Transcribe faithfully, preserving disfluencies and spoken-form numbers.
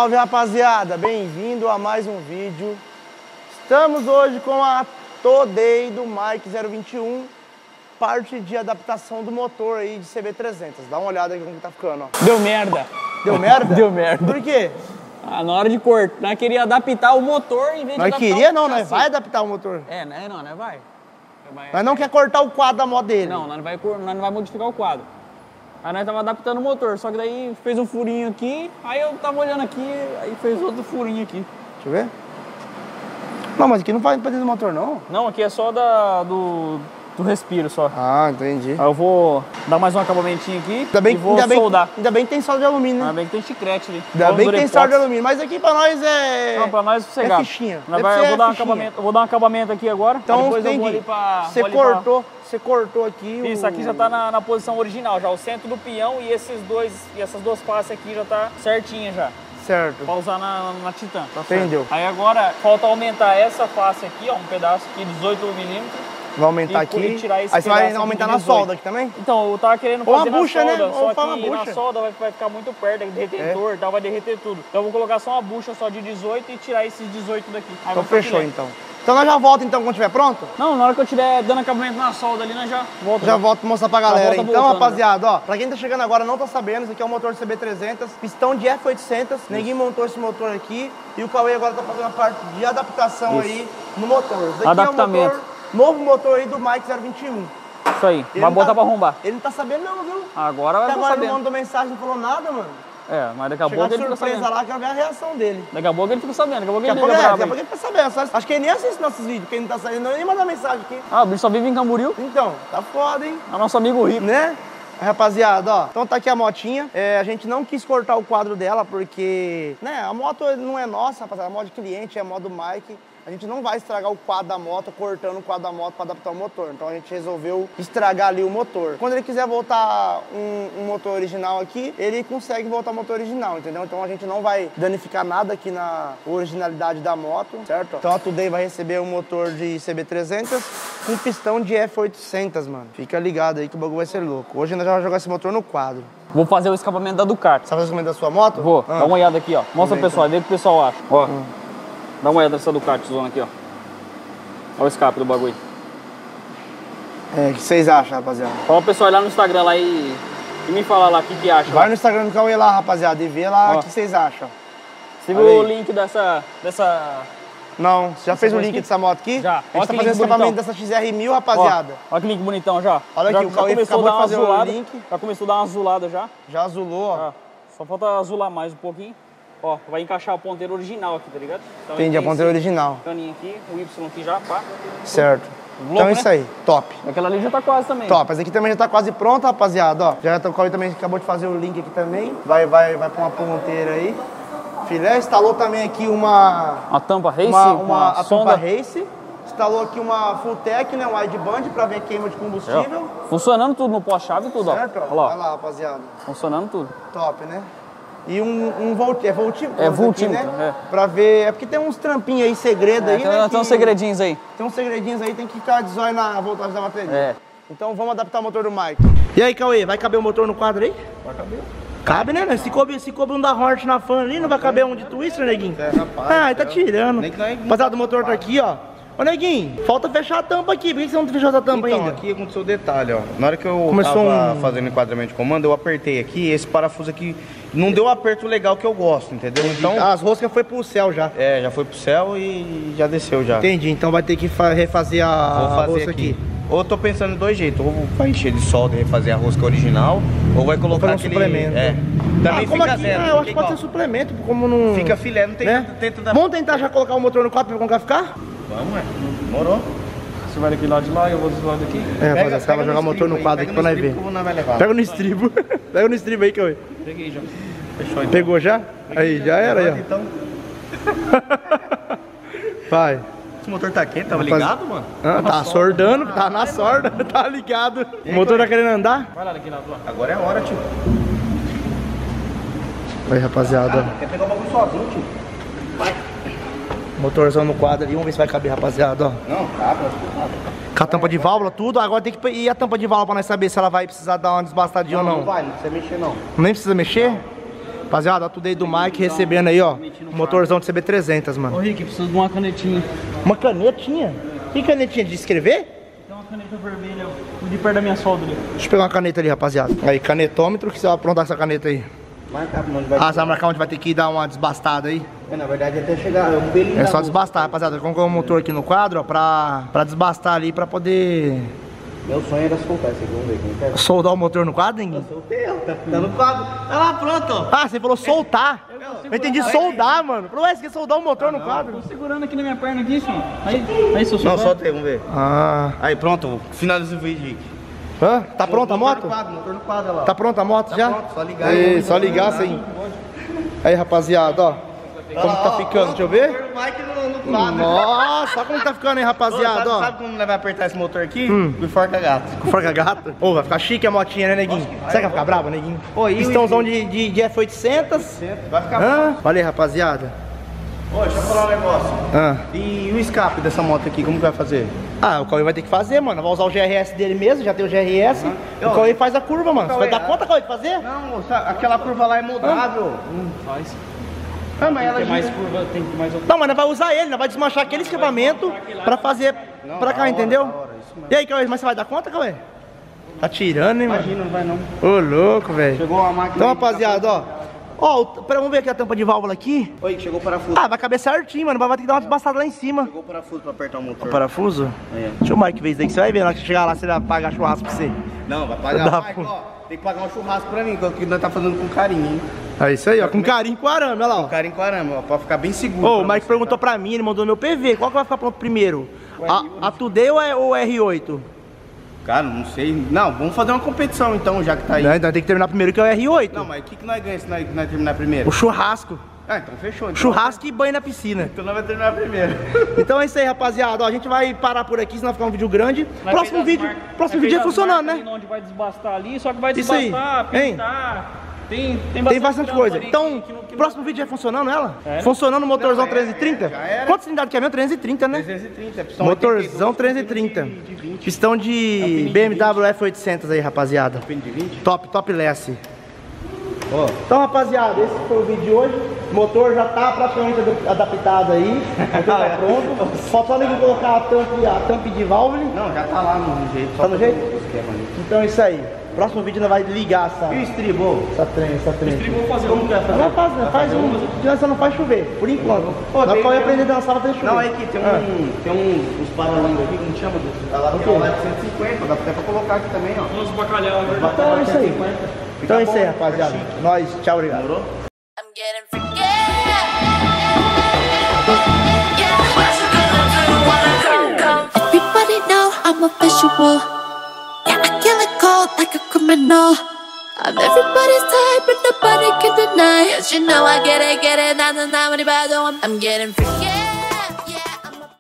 salve, rapaziada! Bem-vindo a mais um vídeo. Estamos hoje com a Today do Mike zero vinte e um, parte de adaptação do motor aí de C B trezentos. Dá uma olhada aqui como que tá ficando, ó. Deu merda. Deu merda? Deu merda. Por quê? Ah, na hora de cortar, nós queria adaptar o motor em vez de Nós adaptar queria o não, nós chassi. vai adaptar o motor. É, né? Não, né? Vai. vai. Nós não quer cortar o quadro da moto dele. Não, nós não vai, cor- nós não vai modificar o quadro. Aí nós tava adaptando o motor, só que daí fez um furinho aqui, aí eu tava olhando aqui, aí fez outro furinho aqui. Deixa eu ver. Não, mas aqui não faz pra dentro do motor, não. Não, aqui é só da, do, do respiro só. Ah, entendi. Aí eu vou dar mais um acabamentinho aqui Ainda bem, e vou ainda bem, soldar. ainda bem que tem solda de alumínio, né? Ainda bem que tem chiclete ali. Ainda Vamos bem que do tem epóxi. solda de alumínio. Mas aqui pra nós é... Não, pra nós sossegado. É fichinha. Nós Deve vai- ser eu vou dar, um fichinha. acabamento, eu vou dar um acabamento aqui agora. Então aí depois eu tem vou que- ali pra... Você vou ali pra- cortou, você cortou aqui o... Isso aqui já tá na, na posição original, já o centro do peão e esses dois, e essas duas faces aqui já tá certinha já. Certo. Pra usar na, na Titan. Tá Entendeu. certo. Aí agora falta aumentar essa face aqui, ó, um pedaço aqui, dezoito milímetros. Vai aumentar E aqui. e tirar esse Aí você vai pedaço aqui aumentar de na dezoito. solda aqui também? Então, eu tava querendo Ou fazer uma bucha, na né? solda, Ou só faz uma que na bucha. solda vai, vai ficar muito perto, do retentor, tá, vai derreter tudo. Então eu vou colocar só uma bucha só de dezoito e tirar esses dezoito daqui. Aí Então vai ficar fechou, filé. então. Então nós já volta então quando estiver pronto? Não, na hora que eu tiver dando acabamento na solda ali, nós já volta. Já volto pra mostrar pra galera. volta Então, voltando, rapaziada, ó, pra quem tá chegando agora não tá sabendo, isso aqui é um motor C B trezentos, pistão de F oitocentos, ninguém montou esse motor aqui e o Cauê agora tá fazendo a parte de adaptação Isso. aí no motor. Isso daqui Adaptamento. é um motor, novo motor aí do Mike zero vinte e um. Isso aí, Ele vai não botar tá- pra arrombar. Ele não tá sabendo não, viu? Agora vai Até ficar agora ele sabendo. mandou mensagem, não falou nada, mano. É, mas daqui a Chegar pouco de ele fica surpresa sabendo. lá, quero ver a reação dele. Daqui a pouco ele fica sabendo, daqui a pouco Daqui a ele pouco, liga é, bravo daqui a aí. pouco ele tá sabendo. Só- acho que ele nem assiste nossos vídeos, porque ele não tá saindo, não, nem manda mensagem aqui. Ah, o bicho só vive em Camboriú. Então, tá foda, hein? É o nosso amigo rico. Né? Rapaziada, ó, então tá aqui a motinha. É, a gente não quis cortar o quadro dela porque, né, a moto não é nossa, rapaziada, a moto de cliente, é a moto do Mike. A gente não vai estragar o quadro da moto cortando o quadro da moto para adaptar o motor. Então a gente resolveu estragar ali o motor. Quando ele quiser voltar um, um motor original aqui, ele consegue voltar o motor original, entendeu? Então a gente não vai danificar nada aqui na originalidade da moto, certo? Então a Today vai receber um motor de C B trezentos com pistão de F oitocentos, mano. Fica ligado aí que o bagulho vai ser louco. Hoje nós já vamos jogar esse motor no quadro. Vou fazer o escapamento da Ducati. Você vai fazer o escapamento da sua moto? Vou, Ah. dá uma olhada aqui, ó. Mostra Vamos pro ver, pessoal, vê o que o pessoal acha. Ó, dá uma olhada nessa Ducati zona aqui, ó. Olha o escape do bagulho. É, o que vocês acham, rapaziada? Fala pro pessoal ir lá no Instagram lá e, e me falar lá o que que acha. Vai lá. no Instagram do Cauê lá, rapaziada, e vê lá Ó. o que vocês acham. Você olha viu o aí. link dessa... dessa... Não, você já fez o coisa link aqui? dessa moto aqui? Já. A Olha gente que tá fazendo link esse acabamento bonitão. dessa X R mil, rapaziada. Ó, olha que link bonitão já. Olha já, aqui, o já Cauê começou a acabou dar de uma fazer o azulada. link. Já começou a dar uma azulada já. Já azulou, ó. Ó, só falta azular mais um pouquinho. Ó, vai encaixar a ponteira original aqui, tá ligado? Então, Entendi, a tem ponteira esse original. Caninho aqui, o Y aqui já, pá. Certo. Louco, Então é né? isso aí, top. Aquela ali já tá quase também. Top, essa aqui também já tá quase pronta, rapaziada, ó. Já tá, o Cauê também acabou de fazer o link aqui também. Vai, vai, vai pra uma ponteira aí. Filé, instalou também aqui uma... A tampa race, uma, uma, uma a sonda. tampa race. Instalou aqui uma full tech, né, um wideband pra ver queima de combustível. É, ó. Funcionando tudo no pós-chave e tudo, ó. Certo, ó. Olha lá, Vai lá, rapaziada. funcionando tudo. Top, né? E um, um volt, é voltímetro? É aqui, voltímetro, né? é. Pra ver, é porque tem uns trampinhos aí, segredo É, aí, tem, né? tem que- uns segredinhos aí. Tem uns segredinhos aí, tem que ficar de zóio na voltagem da bateria. É. Então vamos adaptar o motor do Mike. E aí, Cauê, vai caber o motor no quadro aí? Vai caber. Cabe, né? Se coube, se coube um da Hort na fan ali, não vai caber um de Twister, neguinho? É, rapaz, Ah, ele tá é. tirando. Nem que nós- Rapaziada, o motor tá aqui, ó. Ô, neguinho, falta fechar a tampa aqui. Por que você não fechou essa tampa Então, ainda? aqui aconteceu o detalhe, ó. Na hora que eu Começou tava um- fazendo enquadramento de comando, eu apertei aqui, esse parafuso aqui não deu o aperto legal que eu gosto, entendeu? Então, As roscas foi pro céu já. é, já foi pro céu e já desceu já. Entendi, então vai ter que fa- refazer a, Vou a fazer rosca aqui. aqui. Ou eu tô pensando em dois jeitos, ou vai encher de solda e refazer a rosca original, ou vai colocar fazer um aquele... suplemento. É. Também Ah, como fica aqui, zero. ah, eu acho que fica pode ser igual. suplemento, como não... Fica filé, não tem né? dentro da... Vamos tentar já colocar o motor no quadro pra ver como vai ficar? Vamos, é. Demorou. Você vai daqui lá de lá e eu vou desse lado daqui. É, rapaziada, os caras vão jogar o motor no quadro aqui pra nós ver. Pega no estribo. Pega no estribo aí, Cauê. Peguei já. Fechou então. Pegou já? Aí, já era aí, ó. Então, Vai. esse motor tá quente, tava Rapaz- ligado, mano? Ah, tá sordando, tá na sorda, tá ligado. O motor tá querendo andar? Vai lá daqui lá, lá. Agora é a hora, tio. Aí, rapaziada. Quer pegar o bagulho sozinho, tio? Motorzão no quadro ali, vamos ver se vai caber, rapaziada, ó. Não, cabra. Com a tampa de válvula, tudo. Agora tem que... E a tampa de válvula pra nós saber se ela vai precisar dar uma desbastadinha ou Não, não? não vai, não precisa mexer não. Nem precisa mexer? Rapaziada, tudo aí do Mike recebendo aí, ó. O motorzão de C B trezentos, mano. Ô, Rick, preciso de uma canetinha. Uma canetinha? Que canetinha? De escrever? Tem uma caneta vermelha de perto da minha solda ali. Deixa eu pegar uma caneta ali, rapaziada. Aí, canetômetro, que você vai aprontar essa caneta aí. Marcar onde vai. Ah, você vai marcar onde vai ter que dar uma desbastada aí? É, na verdade, até chegar. Eu belinho É só desbastar, rapaziada. Colocar o motor aqui no quadro, ó, pra, pra desbastar ali, pra poder... Meu sonho era soltar esse aqui, vamos ver quem quer. Soldar o motor no quadro, ninguém? Soltei ela, tá, tá no quadro. Tá lá, pronto. Ah, você falou soltar. Eu entendi soldar, mano. Falou, ué, você quer soldar o motor no quadro? Tô segurando aqui na minha perna aqui, senhor. Aí, aí, seu Não, solta aí, vamos ver. Ah. Aí, pronto, finaliza o vídeo, Rick. Hã? Tá pronta a moto? Motor no quadro, motor no quadro, olha lá. Tá pronta a moto já? pronto, só ligar Aí, aí, só ligar sim. Aí, rapaziada, ó. Como tá ficando, deixa eu ver. Mike no, no quadro. Nossa, olha como tá ficando, hein, rapaziada, sabe, ó. sabe como vai apertar esse motor aqui? Hum. Com forca gato. Com forca gato. Ô, vai ficar chique a motinha, né, neguinho? Será que vai ficar brava, neguinho? Ô, e o- Pistãozão de, de, de F oitocentos. Vai ficar. Hã? Valeu, rapaziada. Ô, deixa eu falar um negócio. Hã? E o escape dessa moto aqui, como que vai fazer? Ah, o Cauê vai ter que fazer, mano. Vai usar o G R S dele mesmo, já tem o G R S. O Cauê faz a curva, mano. Você vai dar conta, Cauê, de fazer? Não, moça, aquela curva lá é moldável. Hum, faz. Ah, mas ela Tem mais gira. curva, tem mais outra. Não, mas nós vai usar ele, nós vai desmanchar aquele escapamento pra fazer pra cá, entendeu? E aí, Cauê, mas você vai dar conta, Cauê? Tá tirando, hein, mano? Imagina, não vai não. Ô, louco, velho. Chegou uma máquina. Então, aí, rapaziada, ó. Ó, o- pera, vamos ver aqui a tampa de válvula aqui. Oi, chegou o parafuso. Ah, vai caber certinho, mano. Vai ter que dar uma desbastada lá em cima. Chegou o parafuso pra apertar o motor. O parafuso? É. Deixa eu marcar que vez daí que você vai ver. Na hora que chegar lá, você vai pagar churrasco pra você. Não, vai pagar. Dá, Mike, pô. ó, tem que pagar um churrasco pra mim, que nós tá fazendo com carinho, hein? É isso aí, ó. Com carinho, com arame, olha lá, ó. Com carinho com arame, ó, pra ficar bem seguro. Ô, o pra Mike você, perguntou tá? pra mim, ele mandou meu P V. Qual que vai ficar pronto primeiro? A, a Today ou, é, o R oito? Cara, não sei. Não, vamos fazer uma competição então, já que tá aí. Não, então tem que terminar primeiro que é o R oito. Não, mas o que, que nós ganhamos se nós, nós terminar primeiro? O churrasco. Ah, então fechou. Então Churrasco e banho na piscina. Então nós vamos terminar primeiro. Então é isso aí, rapaziada. Ó, a gente vai parar por aqui, senão vai ficar um vídeo grande. Próximo vídeo, próximo vídeo é funcionando, né? Onde vai desbastar ali, só que vai Isso aí, desbastar, hein? pintar. Tem, tem Tem bastante trampo coisa. ali Então, que- que não- que não- próximo vídeo é funcionando ela? É. Funcionando o motorzão Não, é, trezentos e trinta? é, já era. Quantos cilindradas que é mesmo? trezentos e trinta, né? trezentos e trinta, pistão Motorzão oitenta e dois, trezentos e trinta. de- de vinte. Pistão de B M W F oitocentos aí, rapaziada. Pin de vinte? Top, top less. Ó, Então, rapaziada, esse foi o vídeo de hoje. O motor já tá praticamente adap- adaptado aí. O motor tá pronto. Falta só nem colocar a tampa, a tampa de válvula. não, já tá lá no jeito. Tá no jeito? o esquema ali. Então é isso aí. Próximo vídeo nós vai ligar essa, E o estribo? essa trem, essa trem. Vou fazer Como um. que vai fazer? Não faz, não faz um. Só não faz chover, por enquanto. Pô, Nós tem- pode tem aprender um- a dançar até chover. Não, aí que tem um, Ah. tem um, uns paralamas aqui, como chama? Tá lá, tem lá de cento e cinquenta, dá até pra colocar aqui também, ó. Uns bacalhau, é verdade. Então é isso aí. Então é isso aí, rapaziada. Nós, tchau, obrigado. Demorou? I'm getting forget. Yeah, what you gonna do when I come, come? Everybody know I'm a visual. Yeah, I kill it cold like a criminal. I'm everybody's type, but nobody can deny. 'Cause you know I get it, get it, not the I'm getting forget.